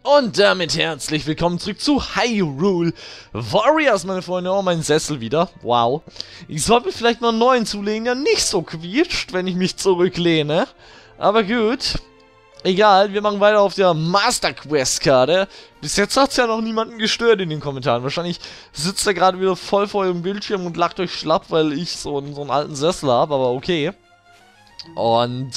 Und damit herzlich willkommen zurück zu Hyrule Warriors, meine Freunde. Oh, mein Sessel wieder. Wow. Ich sollte mir vielleicht mal einen neuen zulegen, der nicht so quietscht, wenn ich mich zurücklehne. Aber gut. Egal, wir machen weiter auf der Master Quest Karte. Bis jetzt hat es ja noch niemanden gestört in den Kommentaren. Wahrscheinlich sitzt er gerade wieder voll vor dem Bildschirm und lacht euch schlapp, weil ich so einen alten Sessel habe, aber okay. Und,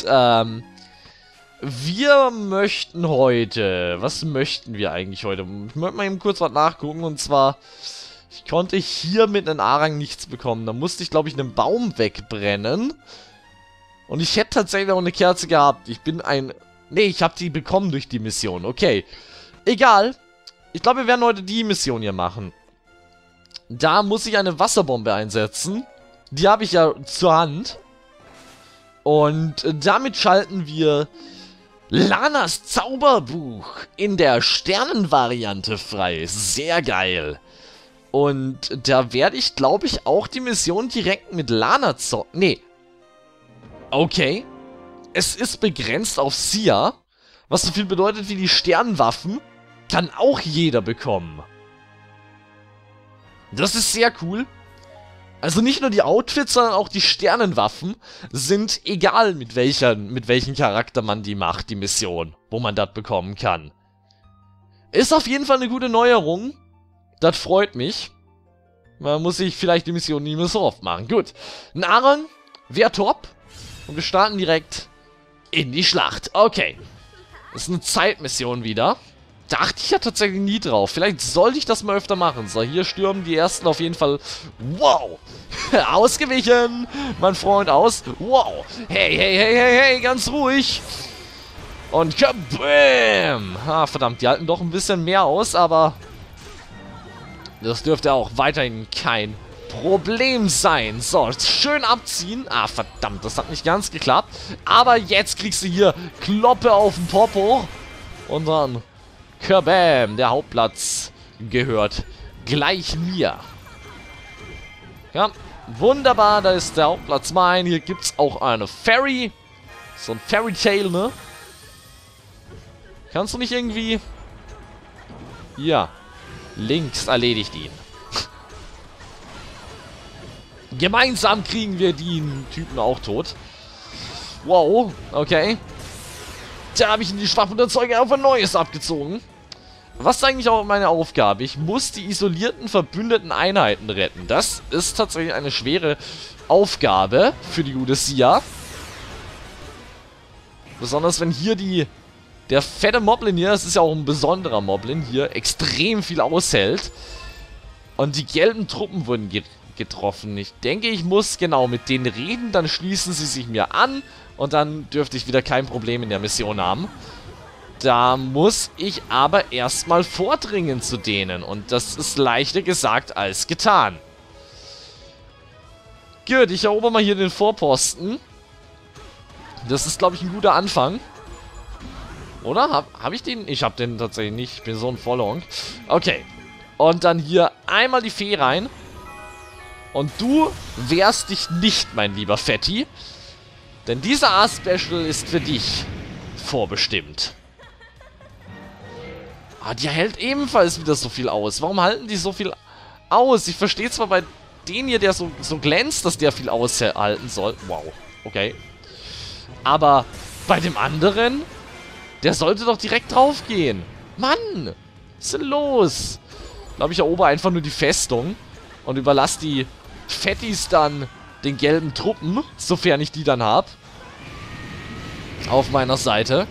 wir möchten heute... Was möchten wir eigentlich heute? Ich möchte mal eben kurz was nachgucken. Und zwar... Ich konnte hier mit einem A-Rang nichts bekommen. Da musste ich, glaube ich, einen Baum wegbrennen. Und ich hätte tatsächlich auch eine Kerze gehabt. Ich bin ein... Nee, ich habe die bekommen durch die Mission. Okay. Egal. Ich glaube, wir werden heute die Mission hier machen. Da muss ich eine Wasserbombe einsetzen. Die habe ich ja zur Hand. Und damit schalten wir... Lanas Zauberbuch in der Sternenvariante frei. Sehr geil. Und da werde ich, glaube ich, auch die Mission direkt mit Lana zocken. Nee. Okay. Es ist begrenzt auf Sia. Was so viel bedeutet wie die Sternenwaffen. Kann auch jeder bekommen. Das ist sehr cool. Also nicht nur die Outfits, sondern auch die Sternenwaffen sind egal, mit welchem Charakter man die macht, die Mission, wo man das bekommen kann. Ist auf jeden Fall eine gute Neuerung. Das freut mich. Man muss sich vielleicht die Mission nicht mehr so oft machen. Gut. Ein A-Rang wäre top. Und wir starten direkt in die Schlacht. Okay. Das ist eine Zeitmission wieder. Da achte ich ja tatsächlich nie drauf. Vielleicht sollte ich das mal öfter machen. So, hier stürmen die ersten auf jeden Fall. Wow! Ausgewichen! Mein Freund aus. Wow! Hey, hey, hey, hey, hey, ganz ruhig! Und kabam! Ah, verdammt, die halten doch ein bisschen mehr aus, aber das dürfte auch weiterhin kein Problem sein. So, schön abziehen. Ah, verdammt, das hat nicht ganz geklappt. Aber jetzt kriegst du hier Kloppe auf den Popo. Und dann... Kabam, der Hauptplatz gehört gleich mir. Ja, wunderbar, da ist der Hauptplatz mein. Hier gibt es auch eine Fairy. So ein Fairy Tale, ne? Kannst du nicht irgendwie... Ja, links erledigt ihn. Gemeinsam kriegen wir den Typen auch tot. Wow, okay. Da habe ich in die Schwachpunkterzeuge auf ein neues abgezogen. Was ist eigentlich auch meine Aufgabe? Ich muss die isolierten verbündeten Einheiten retten. Das ist tatsächlich eine schwere Aufgabe für die gute Sia. Besonders wenn hier der fette Moblin hier, das ist ja auch ein besonderer Moblin hier, extrem viel aushält. Und die gelben Truppen wurden getroffen. Ich denke, ich muss genau mit denen reden, dann schließen sie sich mir an. Und dann dürfte ich wieder kein Problem in der Mission haben. Da muss ich aber erstmal vordringen zu denen. Und das ist leichter gesagt als getan. Gut, ich erober mal hier den Vorposten. Das ist, glaube ich, ein guter Anfang. Oder? Hab ich den? Ich habe den tatsächlich nicht. Ich bin so ein Vollhonk. Okay. Und dann hier einmal die Fee rein. Und du wehrst dich nicht, mein lieber Fetti. Denn dieser A-Special ist für dich vorbestimmt. Ah, die hält ebenfalls wieder so viel aus. Warum halten die so viel aus? Ich verstehe zwar bei denen hier, der so glänzt, dass der viel aushalten soll. Wow, okay. Aber bei dem anderen, der sollte doch direkt drauf gehen. Mann, was ist denn los? Ich glaube, ich erober einfach nur die Festung und überlasse die Fettis dann den gelben Truppen, sofern ich die dann habe. Auf meiner Seite.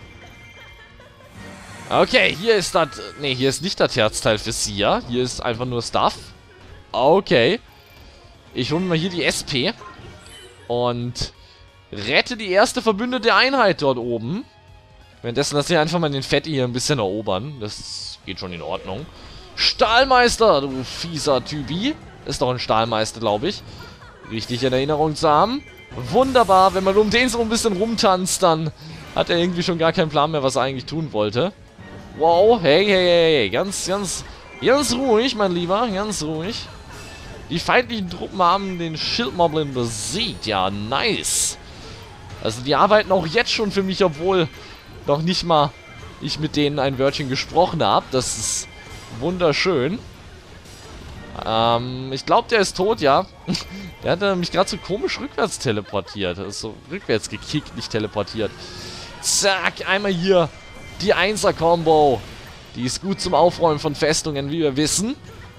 Okay, hier ist das... Ne, hier ist nicht das Herzteil für Sia. Hier ist einfach nur Stuff. Okay. Ich hole mir mal hier die SP. Und rette die erste verbündete Einheit dort oben. Währenddessen lasse ich einfach mal den Fetti hier ein bisschen erobern. Das geht schon in Ordnung. Stahlmeister, du fieser Typi. Ist doch ein Stahlmeister, glaube ich. Richtig in Erinnerung zu haben. Wunderbar, wenn man um den so ein bisschen rumtanzt, dann hat er irgendwie schon gar keinen Plan mehr, was er eigentlich tun wollte. Wow, hey, hey, hey, ganz ruhig, mein Lieber, ganz ruhig. Die feindlichen Truppen haben den Schildmoblin besiegt, ja, nice. Also die arbeiten auch jetzt schon für mich, obwohl noch nicht mal ich mit denen ein Wörtchen gesprochen habe. Das ist wunderschön. Ich glaube, der ist tot, ja. Der hat mich gerade so komisch rückwärts teleportiert. Also rückwärts gekickt, nicht teleportiert. Zack, einmal hier die 1er-Combo. Die ist gut zum Aufräumen von Festungen, wie wir wissen.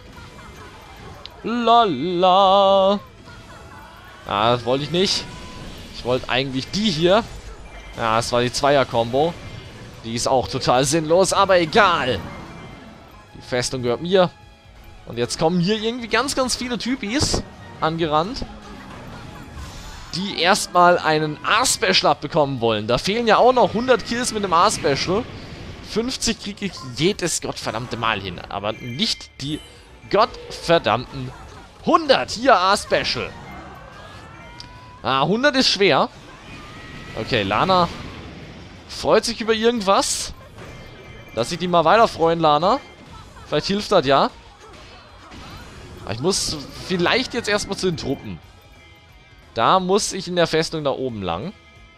Lala. Ah, das wollte ich nicht. Ich wollte eigentlich die hier. Ja, das war die 2er-Combo. Die ist auch total sinnlos, aber egal. Die Festung gehört mir. Und jetzt kommen hier irgendwie ganz, ganz viele Typis angerannt, die erstmal einen A-Special abbekommen wollen. Da fehlen ja auch noch 100 Kills mit dem A-Special. 50 kriege ich jedes gottverdammte Mal hin. Aber nicht die gottverdammten 100. Hier A-Special. Ah, 100 ist schwer. Okay, Lana freut sich über irgendwas. Lass ich die mal weiter freuen, Lana. Vielleicht hilft das ja. Aber ich muss vielleicht jetzt erstmal zu den Truppen. Da muss ich in der Festung da oben lang.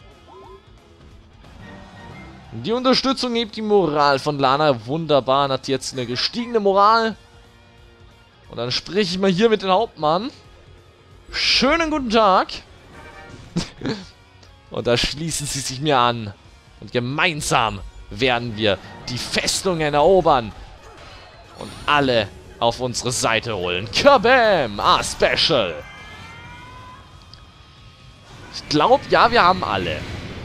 Die Unterstützung hebt die Moral von Lana wunderbar. Hat jetzt eine gestiegene Moral. Und dann spreche ich mal hier mit dem Hauptmann. Schönen guten Tag. Und da schließen sie sich mir an. Und gemeinsam werden wir die Festungen erobern. Und alle auf unsere Seite holen. Kabam! A-Special. Ich glaube, ja, wir haben alle.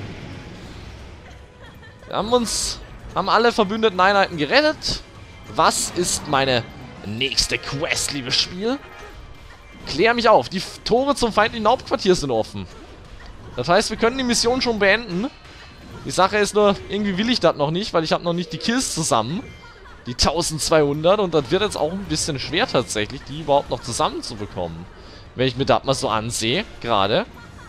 Wir haben alle verbündeten Einheiten gerettet. Was ist meine nächste Quest, liebes Spiel? Klär mich auf. Die Tore zum feindlichen Hauptquartier sind offen. Das heißt, wir können die Mission schon beenden. Die Sache ist nur, irgendwie will ich das noch nicht, weil ich habe noch nicht die Kills zusammen. Die 1200 und das wird jetzt auch ein bisschen schwer tatsächlich, die überhaupt noch zusammenzubekommen. Wenn ich mir das mal so ansehe, gerade.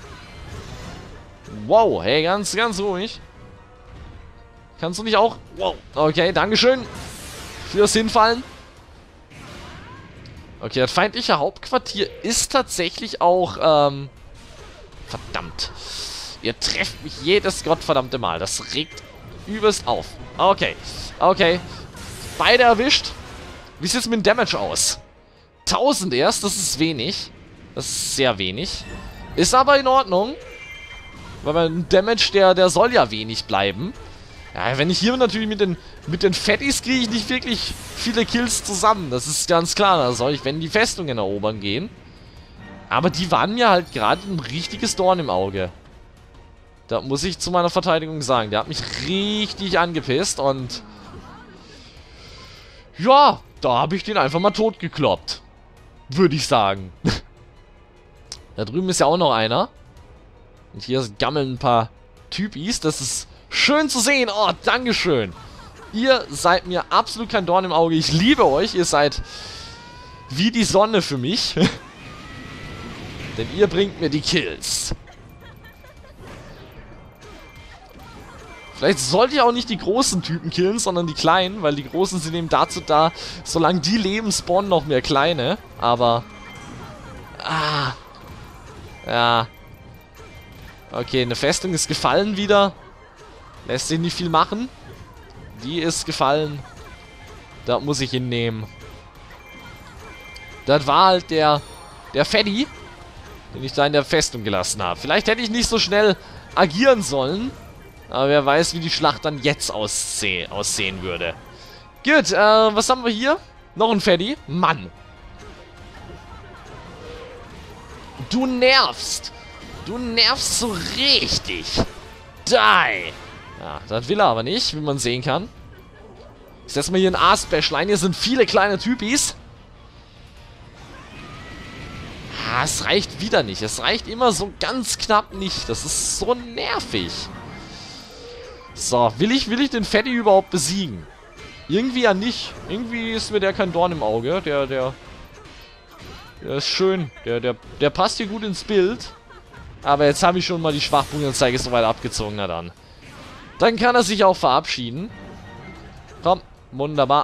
Wow, hey, ganz, ganz ruhig. Kannst du nicht auch... Wow, okay, dankeschön fürs Hinfallen. Okay, das feindliche Hauptquartier ist tatsächlich auch, verdammt. Ihr trefft mich jedes gottverdammte Mal. Das regt übelst auf. Okay, okay. Beide erwischt. Wie sieht es mit dem Damage aus? 1000 erst, das ist wenig. Das ist sehr wenig. Ist aber in Ordnung. Weil mein Damage, der soll ja wenig bleiben. Ja, wenn ich hier natürlich mit den Fettis kriege ich nicht wirklich viele Kills zusammen. Das ist ganz klar. Da soll ich, wenn die Festungen erobern gehen. Aber die waren mir halt gerade ein richtiges Dorn im Auge. Da muss ich zu meiner Verteidigung sagen. Der hat mich richtig angepisst und... Ja, da habe ich den einfach mal totgekloppt. Würde ich sagen. Da drüben ist ja auch noch einer. Und hier gammeln ein paar Typis. Das ist schön zu sehen. Oh, dankeschön. Ihr seid mir absolut kein Dorn im Auge. Ich liebe euch. Ihr seid wie die Sonne für mich. Denn ihr bringt mir die Kills. Vielleicht sollte ich auch nicht die großen Typen killen, sondern die kleinen, weil die großen sind eben dazu da, solange die leben, spawnen noch mehr kleine. Aber... Ah. Ja. Okay, eine Festung ist gefallen wieder. Lässt sich nicht viel machen. Die ist gefallen. Da muss ich hinnehmen. Das war halt der Freddy, den ich da in der Festung gelassen habe. Vielleicht hätte ich nicht so schnell agieren sollen. Aber wer weiß, wie die Schlacht dann jetzt aussehen würde. Gut, was haben wir hier? Noch ein Freddy. Mann. Du nervst. Du nervst so richtig. Die. Ja, das will er aber nicht, wie man sehen kann. Ich setze mal hier ein A-Special ein. Hier sind viele kleine Typis. Ah, es reicht wieder nicht. Es reicht immer so ganz knapp nicht. Das ist so nervig. So, will ich den Freddy überhaupt besiegen? Irgendwie ja nicht. Irgendwie ist mir der kein Dorn im Auge. Der ist schön. Der passt hier gut ins Bild. Aber jetzt habe ich schon mal die Schwachpunktanzeige so weit abgezogen. Na dann. Dann kann er sich auch verabschieden. Komm, wunderbar.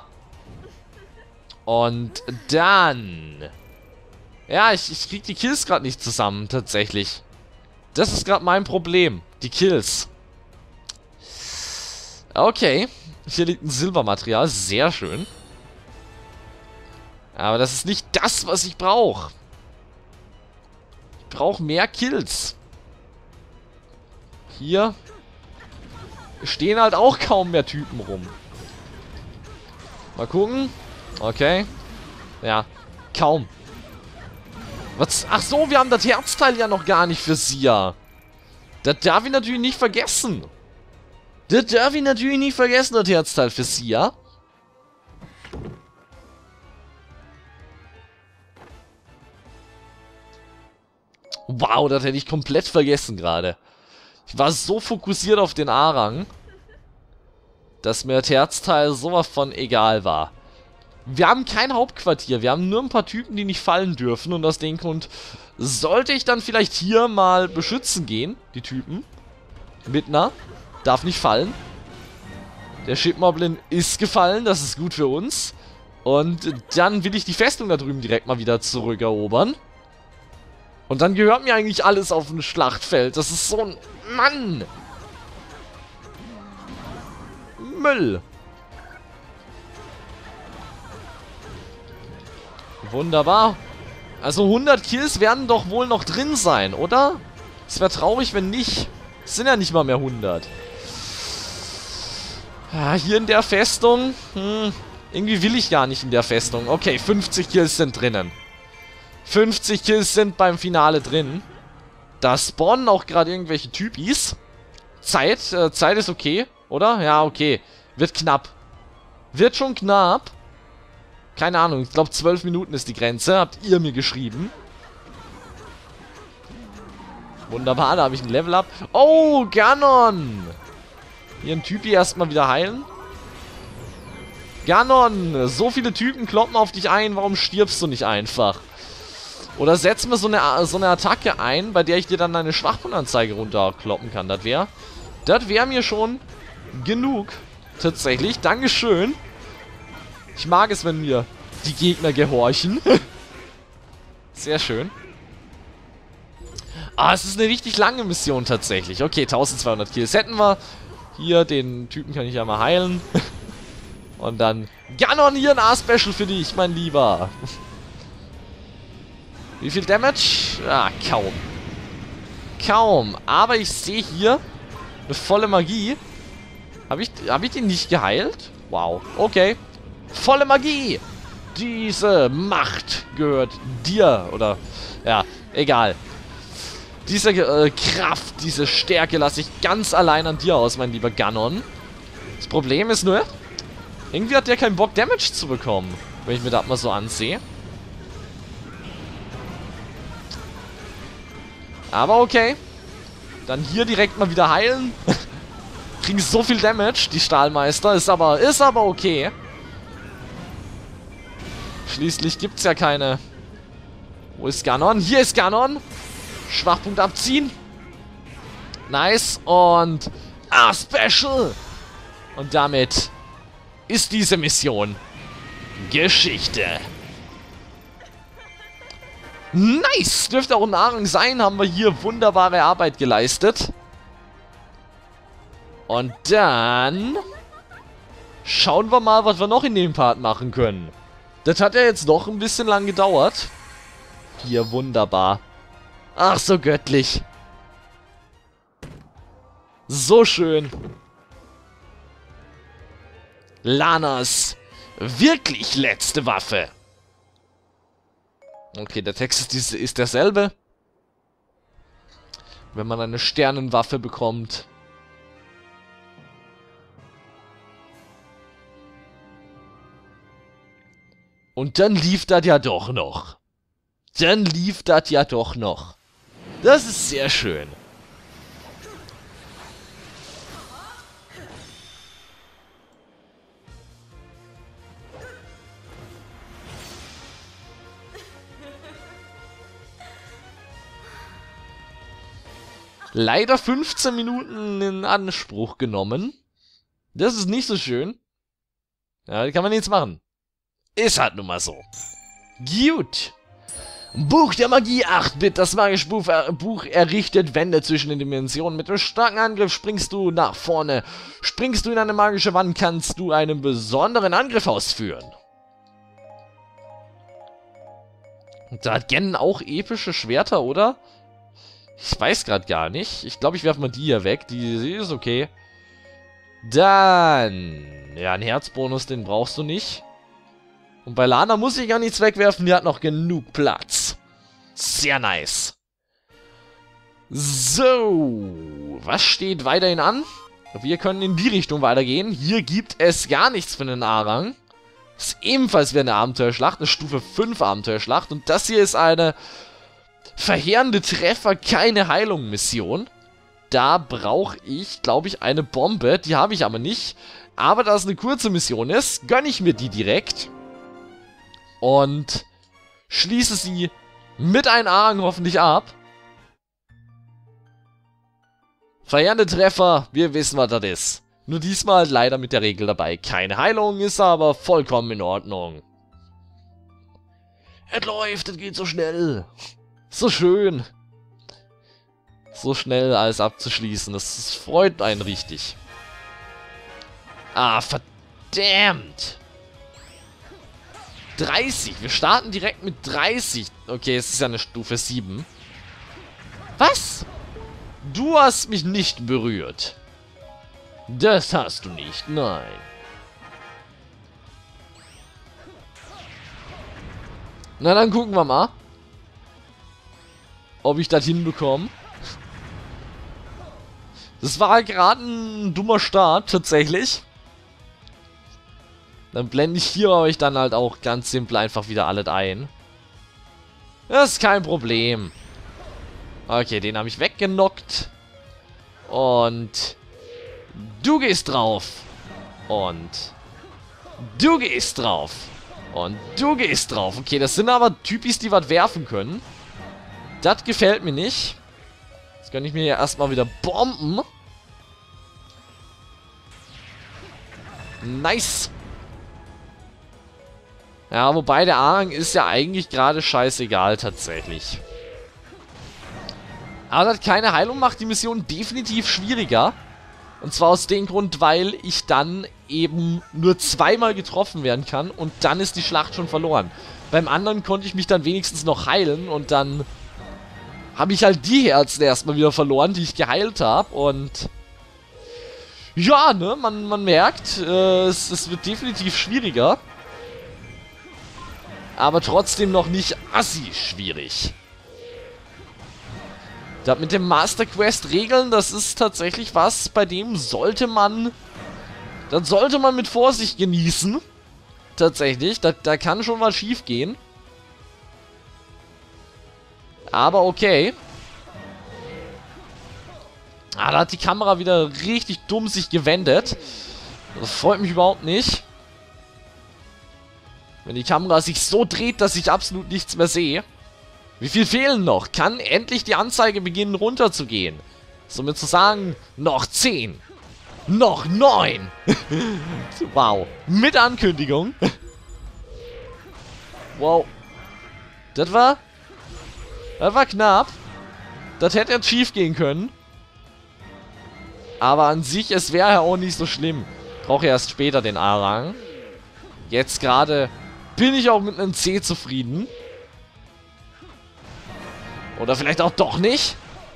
Und dann... Ja, ich krieg die Kills gerade nicht zusammen, tatsächlich. Das ist gerade mein Problem. Die Kills. Okay. Hier liegt ein Silbermaterial. Sehr schön. Aber das ist nicht das, was ich brauche. Ich brauche mehr Kills. Hier stehen halt auch kaum mehr Typen rum. Mal gucken. Okay. Ja, kaum. Was? Ach so, wir haben das Herzteil ja noch gar nicht für Sia. Das darf ich natürlich nicht vergessen. Das darf ich natürlich nicht vergessen, das Herzteil für Sia. Wow, das hätte ich komplett vergessen gerade. Ich war so fokussiert auf den A-Rang, dass mir das Herzteil sowas von egal war. Wir haben kein Hauptquartier, wir haben nur ein paar Typen, die nicht fallen dürfen. Und aus dem Grund sollte ich dann vielleicht hier mal beschützen gehen, die Typen. Mit einer. Darf nicht fallen. Der Shipmoblin ist gefallen, das ist gut für uns. Und dann will ich die Festung da drüben direkt mal wieder zurückerobern. Und dann gehört mir eigentlich alles auf dem Schlachtfeld. Das ist so ein... Mann! Müll! Wunderbar. Also 100 Kills werden doch wohl noch drin sein, oder? Es wäre traurig, wenn nicht. Es sind ja nicht mal mehr 100. Ah, hier in der Festung. Irgendwie will ich gar nicht in der Festung. Okay, 50 Kills sind drinnen. 50 Kills sind beim Finale drin. Da spawnen auch gerade irgendwelche Typis. Zeit ist okay, oder? Ja, okay. Wird knapp. Wird schon knapp. Keine Ahnung, ich glaube 12 Minuten ist die Grenze. Habt ihr mir geschrieben. Wunderbar, da habe ich ein Level Up. Oh, Ganon! Hier ein Typi erstmal wieder heilen. Ganon, so viele Typen kloppen auf dich ein. Warum stirbst du nicht einfach? Oder setz mir so eine Attacke ein, bei der ich dir dann eine Schwachpunktanzeige runterkloppen kann. Das wäre mir schon genug. Tatsächlich. Dankeschön. Ich mag es, wenn mir die Gegner gehorchen. Sehr schön. Ah, es ist eine richtig lange Mission tatsächlich. Okay, 1200 Kills hätten wir. Hier, den Typen kann ich ja mal heilen. Und dann Ganon, hier ein A-Special für dich, mein Lieber. Wie viel Damage? Ah, kaum. Kaum. Aber ich sehe hier eine volle Magie. Hab ich den nicht geheilt? Wow. Okay. Volle Magie. Diese Macht gehört dir. Oder, ja, egal. Diese Kraft, diese Stärke lasse ich ganz allein an dir aus, mein lieber Ganon. Das Problem ist nur, irgendwie hat der keinen Bock, Damage zu bekommen. Wenn ich mir das mal so ansehe. Aber okay. Dann hier direkt mal wieder heilen. Kriegen so viel Damage, die Stahlmeister. Ist aber okay. Schließlich gibt es ja keine... Wo ist Ganon? Hier ist Ganon. Schwachpunkt abziehen. Nice. Und... Ah, Special. Und damit ist diese Mission Geschichte. Nice. Dürfte auch ein A-Rang sein. Haben wir hier wunderbare Arbeit geleistet. Und dann... Schauen wir mal, was wir noch in dem Part machen können. Das hat ja jetzt doch ein bisschen lang gedauert. Hier, wunderbar. Ach, so göttlich. So schön. Lanas wirklich letzte Waffe. Okay, der Text ist derselbe. Wenn man eine Sternenwaffe bekommt. Und dann lief das ja doch noch. Dann lief das ja doch noch. Das ist sehr schön. Leider 15 Minuten in Anspruch genommen. Das ist nicht so schön. Ja, kann man nichts machen. Ist halt nun mal so. Gut. Buch der Magie 8-Bit. Das magische Buch errichtet Wände zwischen den Dimensionen. Mit einem starken Angriff springst du nach vorne. Springst du in eine magische Wand, kannst du einen besonderen Angriff ausführen. Da hat Gen auch epische Schwerter, oder? Ich weiß gerade gar nicht. Ich glaube, ich werfe mal die hier weg. Die ist okay. Dann... Ja, einen Herzbonus, den brauchst du nicht. Und bei Lana muss ich gar nichts wegwerfen. Die hat noch genug Platz. Sehr nice. So. Was steht weiterhin an? Wir können in die Richtung weitergehen. Hier gibt es gar nichts für den A-Rang. Ist ebenfalls wieder eine Abenteuerschlacht. Eine Stufe 5 Abenteuerschlacht. Und das hier ist eine verheerende Treffer, keine Heilung-Mission. Da brauche ich, glaube ich, eine Bombe. Die habe ich aber nicht. Aber da es eine kurze Mission ist, gönne ich mir die direkt. Und schließe sie mit einem A-Rang hoffentlich ab. Verheerende Treffer, wir wissen, was das ist. Nur diesmal leider mit der Regel dabei. Keine Heilung, ist aber vollkommen in Ordnung. Es läuft, es geht so schnell. So schön. So schnell alles abzuschließen, das freut einen richtig. Ah, verdammt. 30, wir starten direkt mit 30. Okay, es ist ja eine Stufe 7. Was? Du hast mich nicht berührt. Das hast du nicht, nein. Na, dann gucken wir mal, ob ich das hinbekomme. Das war gerade ein dummer Start, tatsächlich. Dann blende ich hier euch dann halt auch ganz simpel einfach wieder alles ein. Das ist kein Problem. Okay, den habe ich weggenockt. Und du gehst drauf. Und du gehst drauf. Und du gehst drauf. Okay, das sind aber Typis, die was werfen können. Das gefällt mir nicht. Jetzt kann ich mir ja erstmal wieder bomben. Nice. Ja, wobei der A-Rang ist ja eigentlich gerade scheißegal tatsächlich. Aber das keine Heilung macht die Mission definitiv schwieriger. Und zwar aus dem Grund, weil ich dann eben nur zweimal getroffen werden kann und dann ist die Schlacht schon verloren. Beim anderen konnte ich mich dann wenigstens noch heilen und dann habe ich halt die Herzen erstmal wieder verloren, die ich geheilt habe und ja, ne, man merkt, es wird definitiv schwieriger. Aber trotzdem noch nicht assi schwierig. Das mit dem Master Quest regeln, das ist tatsächlich was, bei dem sollte man... Das sollte man mit Vorsicht genießen. Tatsächlich, da kann schon was schief gehen. Aber okay. Ah, da hat die Kamera wieder richtig dumm sich gewendet. Das freut mich überhaupt nicht. Wenn die Kamera sich so dreht, dass ich absolut nichts mehr sehe. Wie viel fehlen noch? Kann endlich die Anzeige beginnen runterzugehen? Somit zu sagen, noch 10. Noch 9. Wow. Mit Ankündigung. Wow. Das war knapp. Das hätte jetzt schief gehen können. Aber an sich, es wäre ja auch nicht so schlimm. Brauche erst später den A-Rang. Jetzt gerade bin ich auch mit einem C zufrieden. Oder vielleicht auch doch nicht.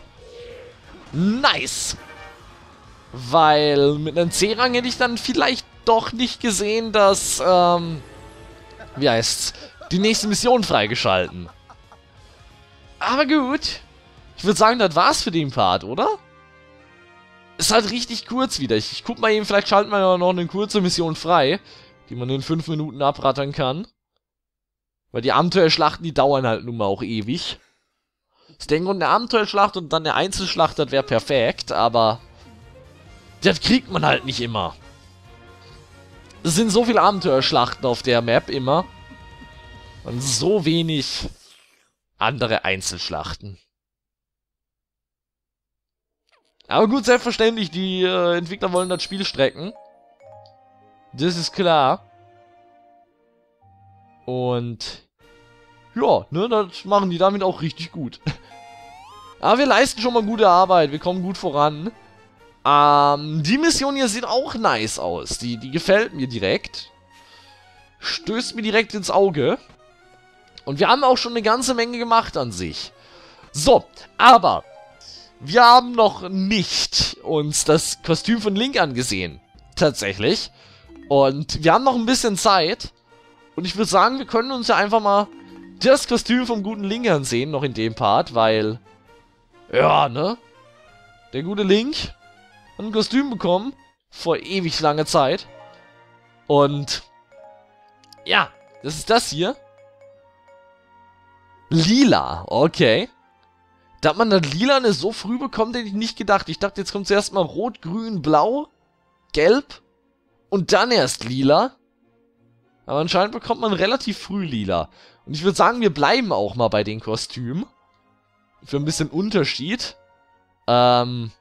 Nice. Weil mit einem C-Rang hätte ich dann vielleicht doch nicht gesehen, dass, wie heißt's, die nächste Mission freigeschalten. Aber gut. Ich würde sagen, das war's für den Part, oder? Ist halt richtig kurz wieder. Ich guck mal eben, vielleicht schalten wir ja noch eine kurze Mission frei, die man in 5 Minuten abrattern kann. Weil die Abenteuerschlachten, die dauern halt nun mal auch ewig. Ich denke, eine Abenteuerschlacht und dann eine Einzelschlacht, das wäre perfekt, aber das kriegt man halt nicht immer. Es sind so viele Abenteuerschlachten auf der Map immer. Und so wenig andere Einzelschlachten. Aber gut, selbstverständlich, die Entwickler wollen das Spiel strecken. Das ist klar. Und ja, ne, das machen die damit auch richtig gut. Aber wir leisten schon mal gute Arbeit, wir kommen gut voran. Die Mission hier sieht auch nice aus. Die gefällt mir direkt. Stößt mir direkt ins Auge. Und wir haben auch schon eine ganze Menge gemacht an sich. So, aber wir haben noch nicht uns das Kostüm von Link angesehen. Tatsächlich. Und wir haben noch ein bisschen Zeit. Und ich würde sagen, wir können uns ja einfach mal das Kostüm vom guten Link ansehen, noch in dem Part, weil... Ja, ne? Der gute Link hat ein Kostüm bekommen, vor ewig langer Zeit. Und... ja, das ist das hier. Lila, okay. Dass man das Lilane so früh bekommt, hätte ich nicht gedacht. Ich dachte, jetzt kommt zuerst mal Rot, Grün, Blau, Gelb und dann erst Lila. Aber anscheinend bekommt man relativ früh Lila. Und ich würde sagen, wir bleiben auch mal bei den Kostümen. Für ein bisschen Unterschied. An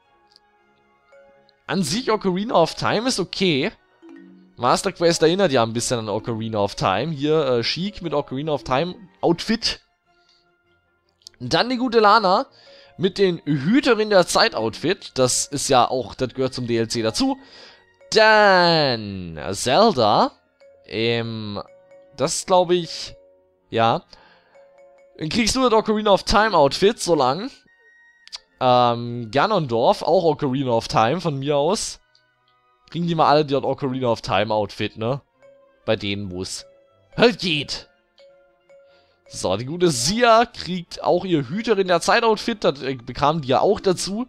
sich Ocarina of Time ist okay. Master Quest erinnert ja ein bisschen an Ocarina of Time. Hier Sheik mit Ocarina of Time Outfit. Dann die gute Lana mit den Hüterin der Zeit Outfit. Das ist ja auch, das gehört zum DLC dazu. Dann Zelda. Das glaube ich, ja. Dann kriegst du das Ocarina of Time Outfit, so lang. Ganondorf, auch Ocarina of Time von mir aus. Kriegen die mal alle das Ocarina of Time Outfit, ne? Bei denen, wo es halt geht. So, die gute Sia kriegt auch ihr Hüterin der Zeit Outfit. Das bekamen die ja auch dazu.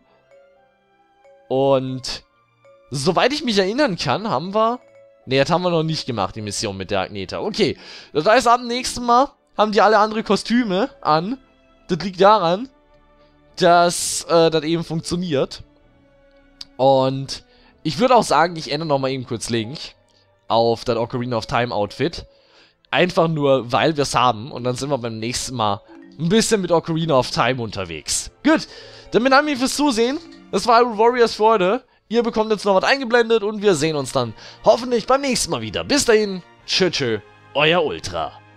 Und soweit ich mich erinnern kann, haben wir... Ne, das haben wir noch nicht gemacht, die Mission mit der Agneta. Okay, das heißt, ab dem nächsten Mal haben die alle andere Kostüme an. Das liegt daran, dass das eben funktioniert. Und ich würde auch sagen, ich ändere nochmal eben kurz Link auf das Ocarina of Time Outfit. Einfach nur, weil wir es haben. Und dann sind wir beim nächsten Mal ein bisschen mit Ocarina of Time unterwegs. Gut, dann bedanke ich mich fürs Zusehen. Das war Hyrule Warriors für heute. Ihr bekommt jetzt noch was eingeblendet und wir sehen uns dann hoffentlich beim nächsten Mal wieder. Bis dahin, tschö tschö, euer Ultra.